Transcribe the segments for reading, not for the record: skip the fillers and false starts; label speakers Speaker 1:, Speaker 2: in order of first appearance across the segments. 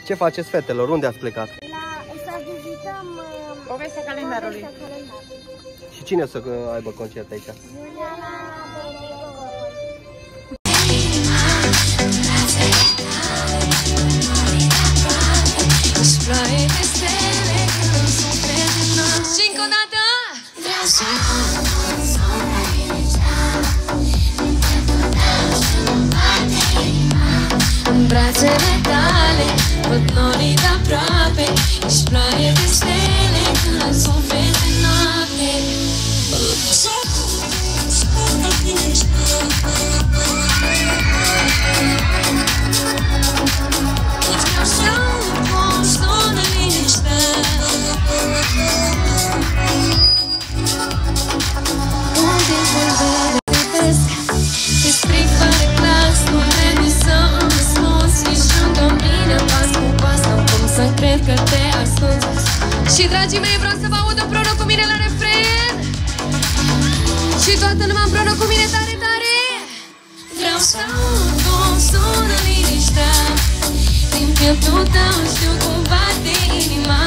Speaker 1: Ce faceți, fetelor? Unde ați plecat?
Speaker 2: Să vizităm
Speaker 3: Povestea calendarului.
Speaker 1: Și cine o să aibă concert aici?
Speaker 2: Juliana Benegoroi.
Speaker 4: Și încă o dată! În brațele tale văd norii de aproape. Ești ploaie de stele când sunt fete noapte. Vreau să sună liniștea. Un timpul verde privesc. Te strig fără clas, nu trebuie să îmi răspunzi. Ești lângă mine, pas cu pas, n-am cum să cred că te ascunzi. Și dragii mei, vreau să vă aud împreună cu mine la refren. Și toată lumea împreună cu mine tare, tare. Vreau să aud cum sună liniștea. Din pieptul tău știu cum bate inima.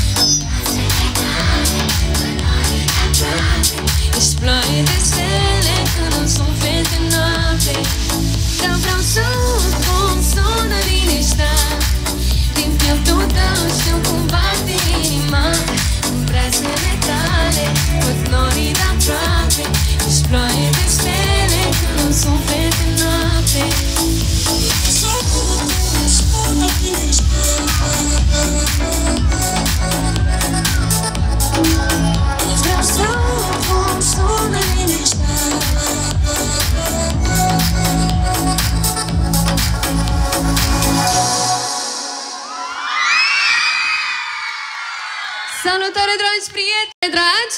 Speaker 4: Ești ploaie de stele când îmi sunt fete noapte. Dar vreau să aud cum sună liniștea. Din pieptul tău știu cum bate inima. În brațele tale văd norii de aproape. Ești ploaie de stele când îmi sunt fete noapte. Vreau să aud cum sună liniștea. Salutare, dragi prieteni, dragi!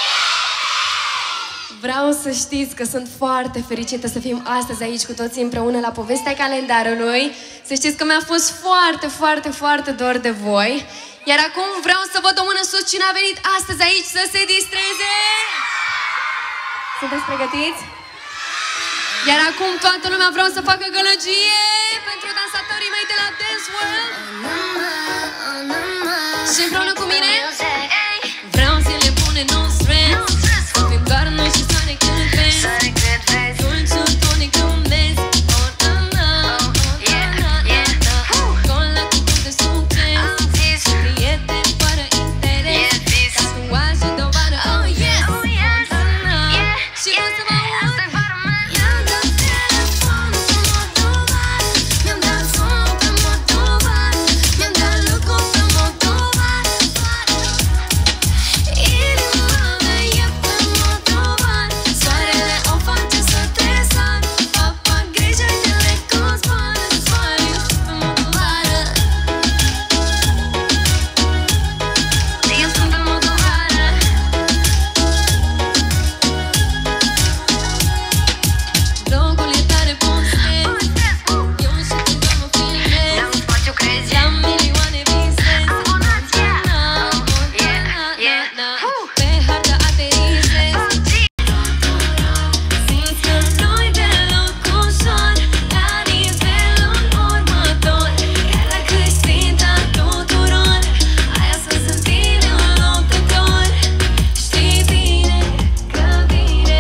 Speaker 4: Vreau să știți că sunt foarte fericită să fim astăzi aici cu toții împreună la Povestea Calendarului. Să știți că mi-a fost foarte, foarte, foarte dor de voi. Iar acum vreau să văd o mână sus cine a venit astăzi aici să se distreze. Sunteți pregătiți? Iar acum toată lumea vreau să facă gălăgie pentru dansatorii mei de la Dance World. Și împreună cu mine vreau să le punem no stress. Fim doar noi și să ne cântezi. Dulce tonic un mes. Con la cucut de succes. Prieteni fără interes. Tatuaje de o vară, oh yes. Și vreau să vă aud. Mi-am dat telefon pe motovar. Mi-am dat son pe motovar. Mi-am dat lucru pe motovar. Inima mea e pe motovar. Soarele o face să te sar. Papa, grijă-te-le cum zboară. Soare, eu sunt pe motovară. Eu sunt pe motovară. Locul e tare postez. Eu și tu doar mă filmez. La milioane visez. Pe hartă aterizez. Simți că nu-i deloc ușor la nivelul următor. Chiar dacă-i ținta tuturor, aia să se întinde un luptător. Știi bine că vine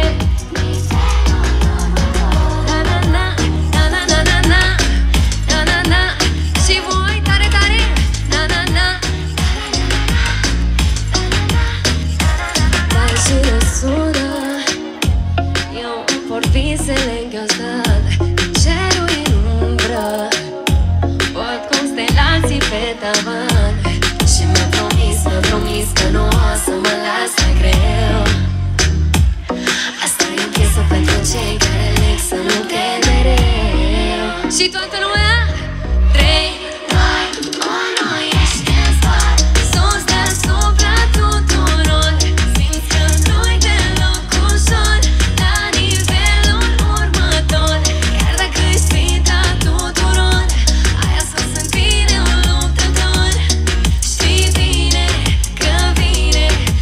Speaker 4: na-na-na, na-na-na-na-na, na-na-na. Și voi tare, tare, na-na-na. Dar și răsună, eu îmi por visele înghețate. Cerul în umbră, văd constelații pe tavan. Și mi-a promis că nu o să mă las mai greu. Asta e o piesă pentru cei care leg să nu te mereu. Și toată lumea 3, 2, 1, ești în spate. Sus deasupra tuturor. Simți că nu-i deloc ușor la nivelul următor. Chiar dacă-i sfânta tuturor, aia să se întinde un luptător. Știi bine că vine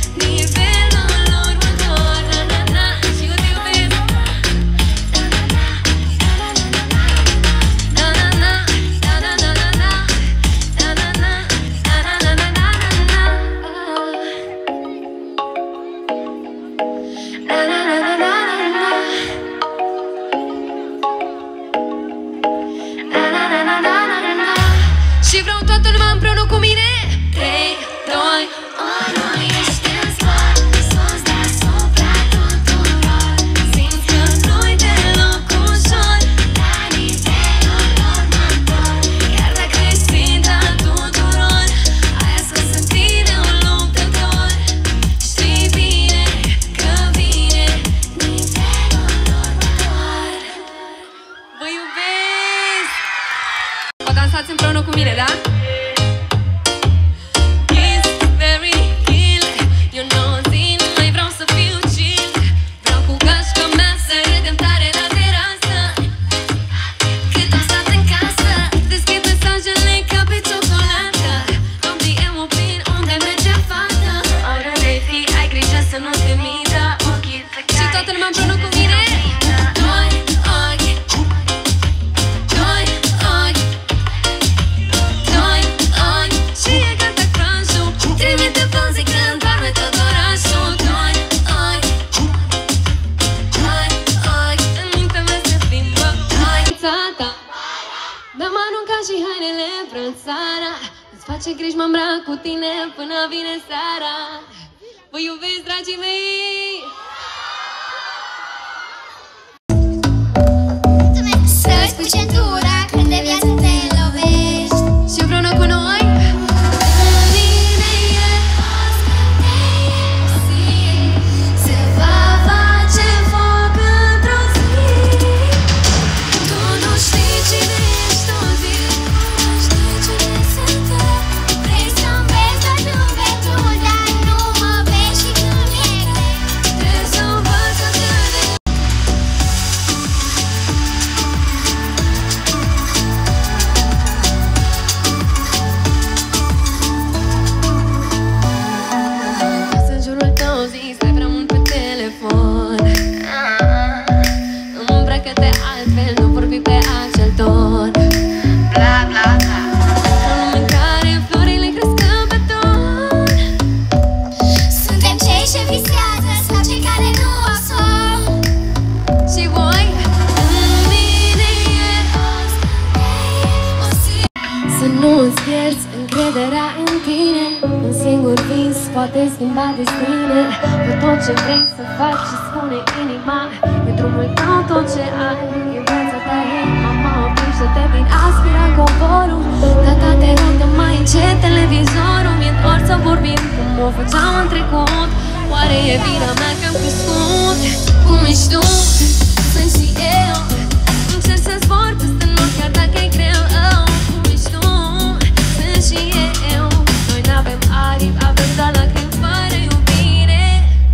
Speaker 4: da? Kiss, very kill. Eu nu o zi, nu mai vreau să fiu chill. Vreau cu gașca mea să râdem tare la terasă. Cât am stat în casă, deschid mesajele ca pe ciocolată. Am DM-ul plin, unde merge fata. Oriunde fi, ai grijă să nu te mită. Și toată lumea împreună cu mine. Doi ochi, doi ochi, doi ochi. Și e gata crunch-ul. Trimite poze când doarme tot orașul. Doi ochi, doi ochi. În mintea mea se plimbă doi țata. Mi-am aruncat și hainele brățara. Îți face griji, mă îmbrac cu tine până vine seara. Vă iubesc, dragii mei!
Speaker 2: Să-ți cu centura când de viață te lovești.
Speaker 4: Și împreună cu noi
Speaker 2: Se va face foc într-o zi. Tu nu știi cine ești, tu nu știi cine sunt eu. Vrei să-mi vezi doar zâmbetul, dar nu mă vezi și când e greu. Trebuie să învăț să te vezi.
Speaker 4: Pasă în jurul tău, zi, stai prea mult pe telefon. Îmbracă-te altfel, nu vorbi pe acel ton. Bla, bla, bla. În lume în care florile cresc în beton.
Speaker 2: Suntem cei ce visează sau cei care nu au somn.
Speaker 4: Și voi, în mine e
Speaker 2: O zi
Speaker 4: să nu-ți pierzi încrederea în tine. Un singur vis poate schimba destine. Fă tot ce vrei să faci și spune inima. E drumul tău, tot ce ai, e viața ta. Hei, mama, oprește-te din aspira covorul. Tata, te rog, dă mai încet televizorul. Mi-e dor să vorbim cum o făceam în trecut. Oare e vina mea că am crescut? Cum ești tu? Sunt și eu. Încerc să zbor peste nori chiar dacă e greu. Oh, cum ești tu? Sunt și eu. Noi n-avem aripi, avem doar lacrimi fără iubire.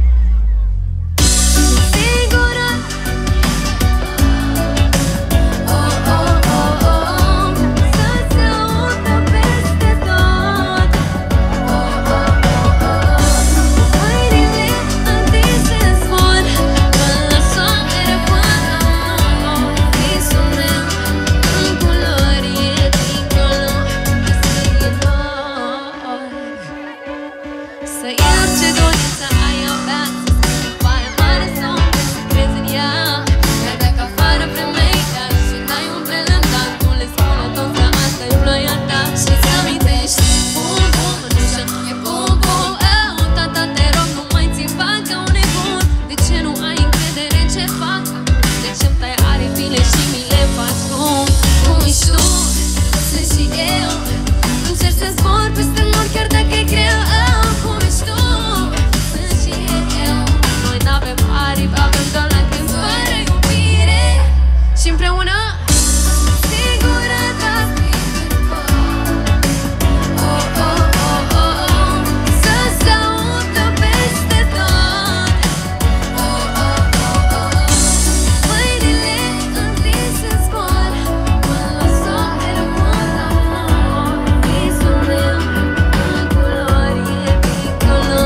Speaker 4: Sigură. Oh, oh, oh, oh. Să se audă peste tot. Oh, oh, oh, oh. Mâinile întinse în zbor, până la soare, până la nor. Visul meu în culori e dincolo, este nor. Să iau ce dorință ai avea, să schimbi foaia mare sau să crezi în ea. Chiar dacă afară vremei, dar și n-ai un prelentat, nu le spune toți că asta e ploaia ta. Și-ți amintești, bum, bum, mănușă, e bum, bum, oh. Tata, te rog, nu mai țipa ca un nebun. De ce nu ai încredere în ce fac? De ce-mi tai aripile și mi le faci cum? Cum ești tu? Sunt și eu. Încerc să zbor peste nori chiar dacă e greu. Oh, cum ești tu? Sunt și eu. Noi n-avem aripi, avem doar lacrimi fără iubire. Și împreună sigură, dar oh, oh, oh, oh. Să se audă peste tot. Oh, oh, oh, oh. Mâinile întinse în zbor, până la soare, până la nor. Visul meu în culori e dincolo.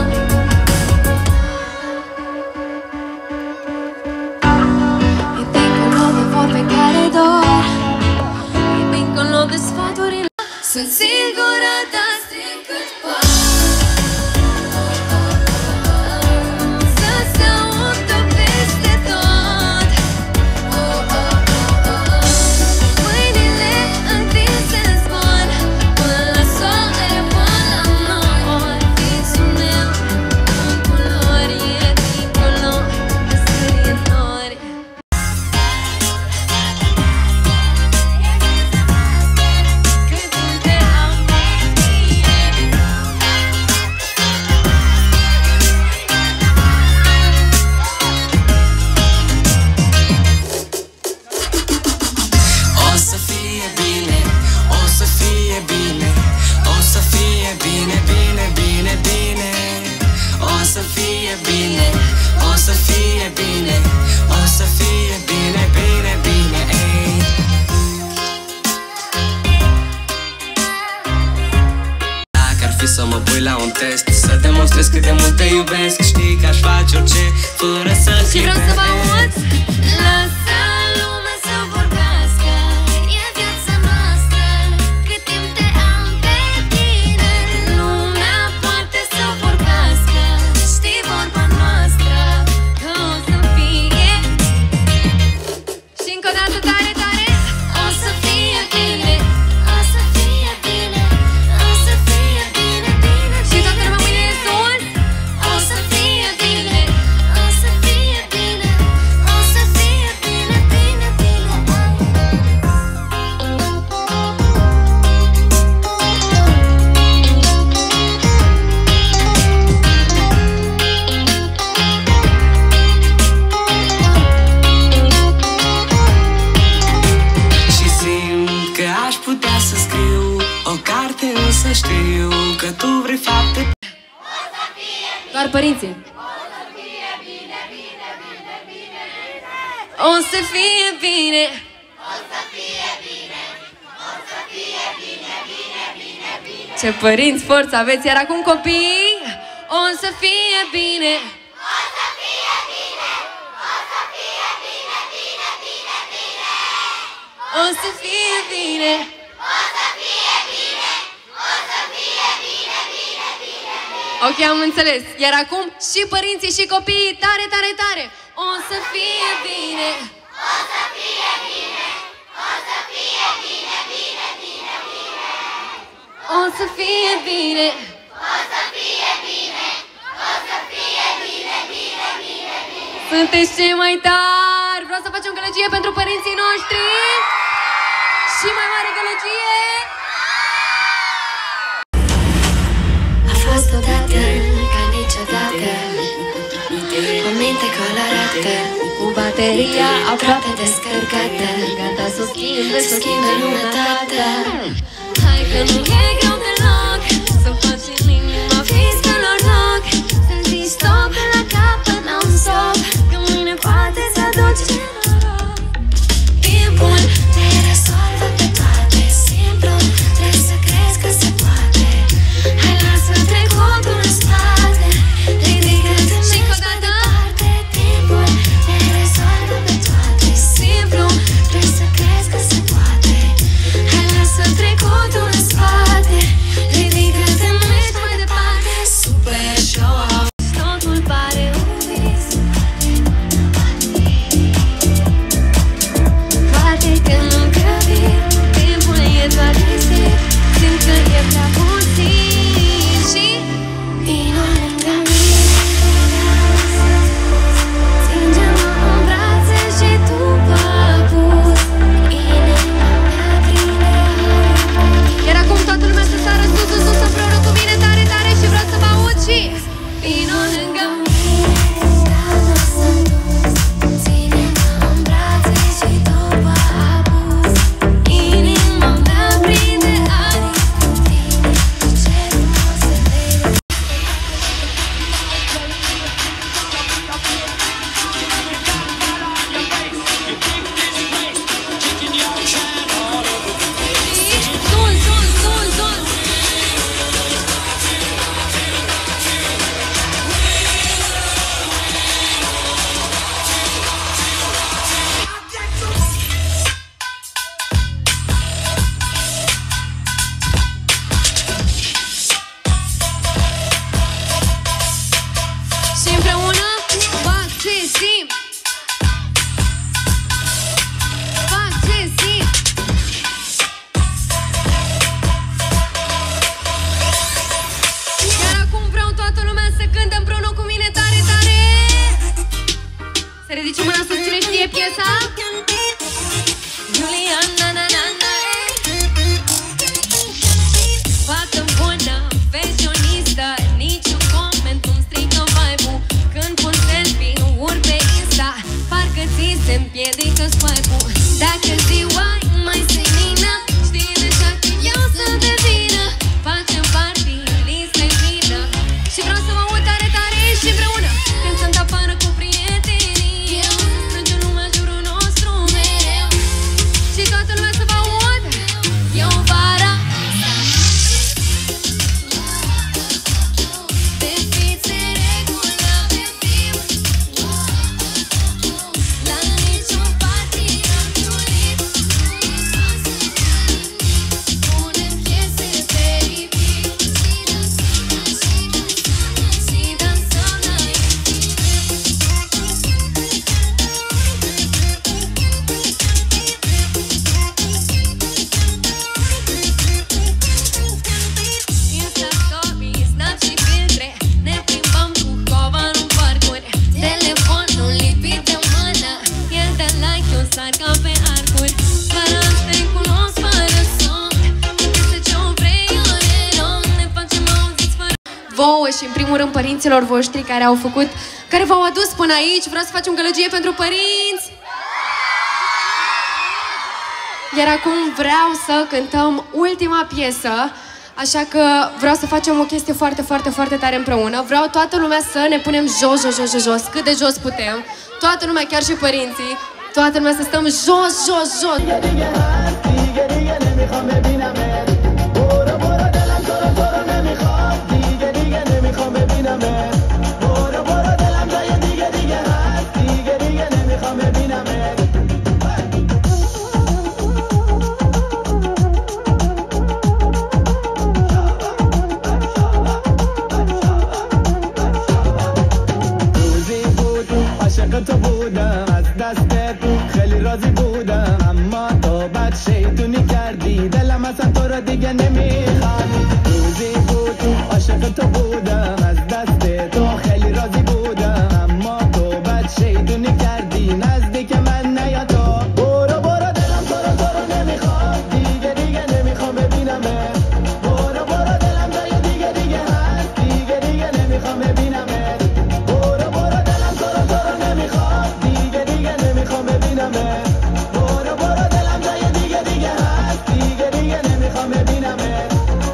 Speaker 4: E dincolo de vorbe care dor. E dincolo de sfaturile. Sunt sigură, dar stric cât pot. Să se audă peste tot. Mâinile întinse în zbor, până la soare, până la nor. Visul meu în culori e dincolo, este nori. Când te am
Speaker 5: fi să mă pui la un test, să demonstrez cât de mult te iubesc. Știi că aș face orice fără să
Speaker 4: Și vreau să vă aud. Lasă lumea să vorbească, e viața noastră, cât timp te am pe tine. Lumea poate să vorbească, știi vorba noastră, că o să fie. Și încă o dată tare, tare. O să fie bine, o să fie bine, o să fie bine, bine. Și toată lumea mâine sus. O să fie bine, o să fie bine, o să fie bine, bine, bine.
Speaker 5: Și simt că aș putea să scriu o carte, însă știu că tu vrei fapte.
Speaker 4: Doar părinții. O să fie bine. O să fie bine. O să fie bine, bine, bine, bine. Ce părinți forță aveți, iar acum copii. O să fie bine. O să fie bine. O să fie bine, bine, bine, bine. O să fie bine. O să fie bine. O să fie bine, bine, bine, bine. Ok, am înțeles. Iar acum și părinții și copiii, tare, tare, tare. O să fie bine. O să fie bine. O să fie bine, bine, bine, bine. O să fie bine. O să fie bine. O să fie bine, bine, bine, bine. Sunteți cei mai tari. Vreau să facem gălăgie pentru părinții noștri. Și mai mare gălăgie. A fost odată ca niciodată, o minte colorată, cu bateria aproape descărcată, gata să o schimbe lumea toată. Hai că nu e greu deloc să faci în inima fiscalor loc, să zici stop la capăt non-stop, că mâine poate să aduci noroc. Timpul te rezolvă pe toate, simplu, trebuie să crezi că se poate. Hai lasă trecutul în spate, ridică-te și mai departe. Timpul te rezolvă pe toate, simplu, trebuie să crezi că se poate. Hai lasă trecutul în spate, ridică-te mai departe. Super show, totul pare un vis, poate că nu grăbi, timpul e doar risip, simt că e prea puțin și vino lângă mine. Ținge-mă în brațe și tu păpus, inima mea prinde aer. Iar acum toată lumea să sară sus, sus, sus, împreună cu mine, tare, tare, și vreau să vă aud și vino lângă mine. Ține-mă în brațe și tu păpus, inima mea prinde aer. Ce frumos se vede. Sus, sus, sus, sus. Și împreună fac ce simt. Fac ce simt. Iar acum vreau toată lumea să cânte împreună cu mine, tare, tare. Să ridice mâna sus, cine știe piesa? Iuliana, na, na, na. Fată bună, fashionistă, niciun coment nu-mi strică vibe-ul. Când pun selfie, urc pe Insta, parcă ți se împiedică swipe-ul. Dacă ziua e mai senină, știi deja că eu sunt de vină. Facem party, lista-i plină, și vreau să mă aud tare, tare și împreună. Când sunt afară cu prietenii, eu strângem lumea în jurul nostru. vouă și în primul rând părinților voștri care v-au adus până aici. Vreau să facem gălăgie pentru părinți. Iar acum vreau să cântăm ultima piesă, așa că vreau să facem o chestie foarte, foarte, foarte tare împreună. Vreau toată lumea să ne punem jos, jos, jos, jos, jos, cât de jos putem. Toată lumea, chiar și părinții, toată lumea să stăm jos, jos, jos.
Speaker 6: تو بودم از دستت خیلی راضی بودم اما تو بد شیطونی کردی دلم اصلا تو را دیگه نمیخواد روزی بود عاشق تو بودم از دست تو خیلی راضی بودم اما تو بد شیطونی کردی نزدیک من نیا تو برو برو دلم تو رو نمیخواد دیگه نمیخوام ببینمت برو برو دلم جای دیگه هست دیگه نمیخوام ببینمت برو برو دلم تو رو نمیخواد دیگه نمیخوام ببینمت برو برو دلم جای دیگه هست دیگه نمیخوام ببینمت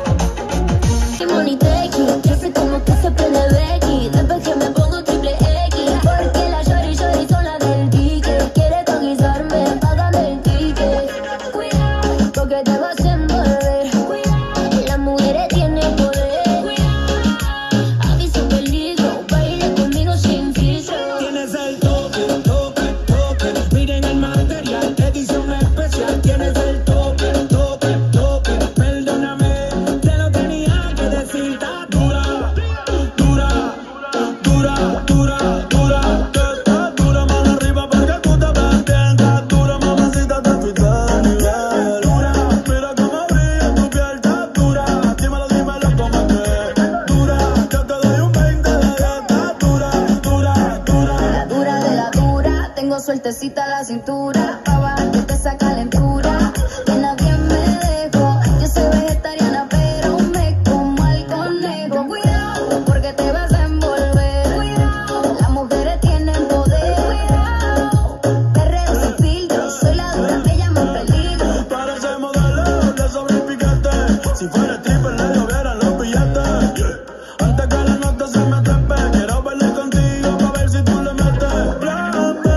Speaker 6: siempre como que se prende Becky después que me pongo triple X porque la shorty son la del DJ quiere conquistarme, págame el ticket cuidado, porque te vas a envolver cuidado, las mujeres tienen poder cuidado, aviso peligro, baile conmigo sin filtro tienes el toque, toque, toque miren el material, edición especial tienes el toque, toque, toque perdóname, te lo tenía que decir dura, dura, dura, dura, dura, que está dura, mano arriba porque tú te ves bien, está dura, mamacita, te fuiste de nivel, dura, mira cómo brilla tu piel, está dura, dímelo, cómo que, dura, yo te doy un 20 de 10, está dura, dura, dura, la dura de la dura, tengo sueltecita la cintura, pa' abajo te esa calentura, que nadie me dejó, yo soy vegetariana pero me como al conejo, cuidado, porque te vas a envolver, cuidado, las mujeres tienen poder, cuidado, perreo sin filtro, soy la dura que llama en peligro. Para ese modelo le sobra el piquete, si fuera triple le llovieran los billetes, antes que la nota se me trepe, quiero bailar contigo pa' ver si tú le metes, plan B,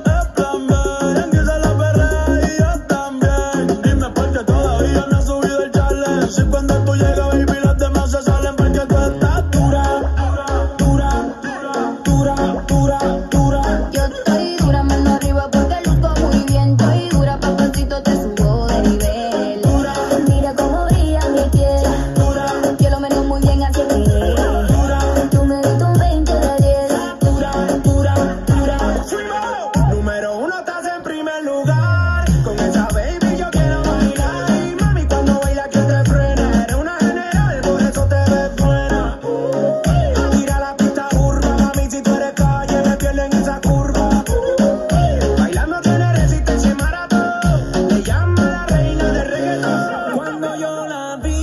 Speaker 6: en que se la perrea y yo también, dime por qué todavía no has subido el challenge, si cuando tú llegas baby las demás se salen porque tú estás dura, dura, dura, dura, dura, yo estoy dura, mano arriba porque luzco muy bien, estoy dura, papacito te subo de nivel, dura, mira cómo brilla mi piel, dura, yo lo meneo muy bien así que, dura, tú me diste un 20 de 10, dura, dura, dura, número 1 estás en primer lugar, con esa baby yo quiero bailar, y mami cuando baila que te frena, eres una general, por eso te ves buena, tira la pista curva, mami si tú eres calle me pierdo en esa curva, bailando tiene resistencia y maratón, te llama la reina del reggaetón, cuando yo la vi,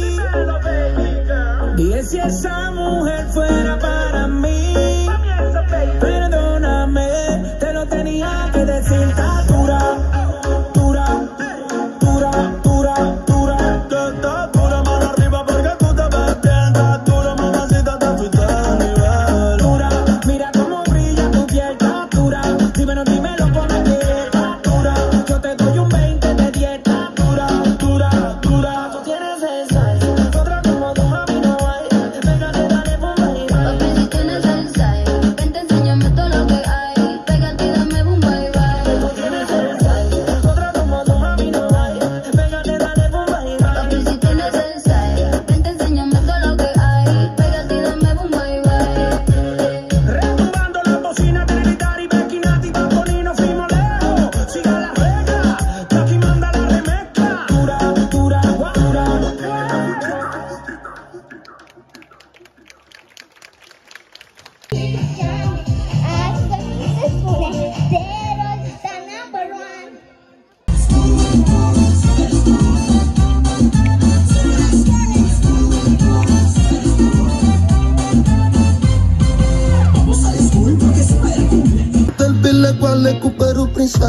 Speaker 6: dije si esa mujer fuera para mí, perdóname, te lo tenía que decir, está dura, dura, dura, dura, dura, que está dura, mano arriba porque tú te ves bien, está dura, mamacita, te fuiste de nivel, dura, mira cómo brilla tu piel, está dura, dímelo, cómo que está dura, yo te doy un 20 de 10, está dura, dura, dura, tú tienes esa, otra como tú, mami, no hay, pégale, dale, ponme, papi,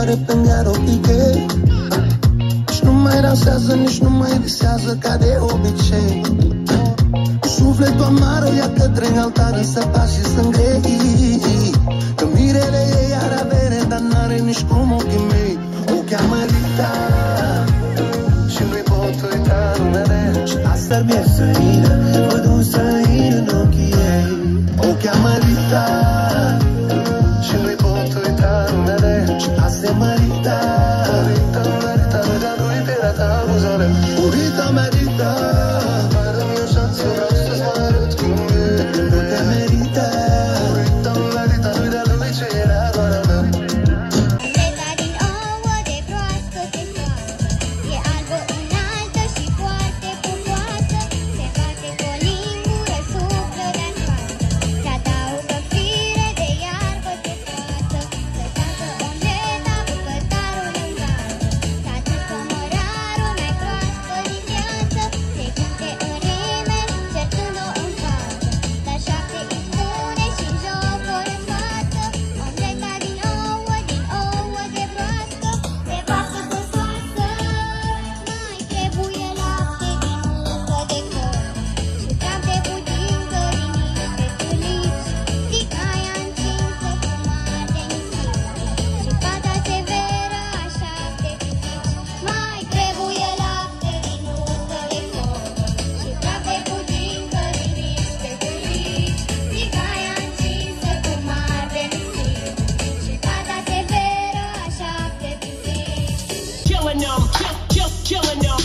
Speaker 7: floare pe miaropiche. Nici nu mai dansează, nici nu mai visează ca de obicei. Sufletul amară ia către altar însătat și sângrei. Că mirele ei are avere, dar n-are nici cum ochii mei. O cheamă Rita și nu-i pot uita numele. Și asta mi-e străină, văd un străin în ochii ei. O cheamă Rita și nu-i pot uita numele. Și asta e Marita. Rita, Marita, Rita, nu-i pirata abuzare. Rita, Marita, mai dă-mi o șansă, vreau să-ți mă arăt cum e. Nu te merită. Rita, Marita, nu-i de-a lui ce era doar a meu.
Speaker 6: Omleta din ouă de broască se scoate. E albă înaltă și foarte pufoasă. Se face cu o lingură, suflă de încoasă. Se adaugă fire de iarbă de toasă. Lăsată omleta, bucătarul învață. S-a dus comorarul mai proaspăt din viață. Se gânde în rime, certând-o în față. Dar 7 îi spune și-n joc o răsfață. Omleta din ouă de broască. De vacă găsoasă. Mai trebuie lapte din muscă de cor. Și praf de budincă din niște tulici. Tigaia încinsă cu mare nisip. Și fata severă a 7 pisici. Mai trebuie lapte din muscă de cor. Și praf de budincă din niște tulici. Tigaia încinsă cu mare nisip. Și fata severă a 7 pisici.
Speaker 5: Killing them, killing them.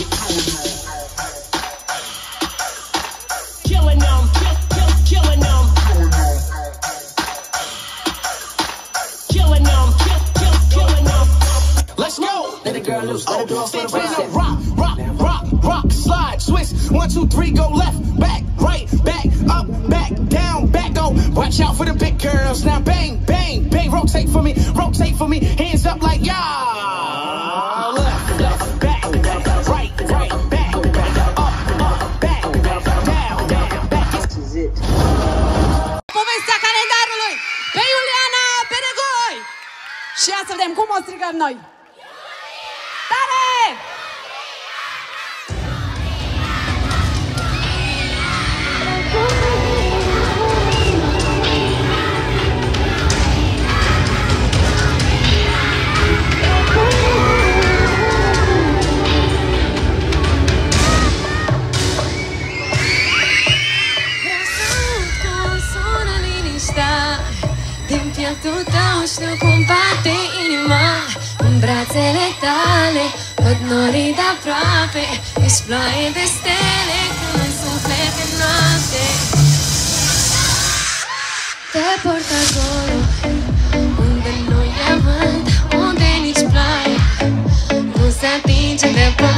Speaker 5: Killing them, killing them. Killing them, killing them. Let's go. Let the girl loose, let the girl stay reset. Rock, rock, rock, rock, slide, twist. 1, 2, 3, go left, back, right, back, up, back, down, back, go. Watch out for the big girls. Now bang, bang, bang, rotate for me, hands up like y'all. Left, left, back, right, right, back, up, back, down, back. This is it.
Speaker 3: Povestea calendarului pe Iuliana Benegoi. Și ia să vedem cum o strigăm noi. Tare!
Speaker 4: Vreau să aud cum sună liniștea din pieptul tău, știu cum bate inima în brațele tale. Văd norii de aproape, ești ploaie de stele când suflet în noapte. Te port acolo unde nu e vânt, unde nici ploaie nu se atinge de ploaie.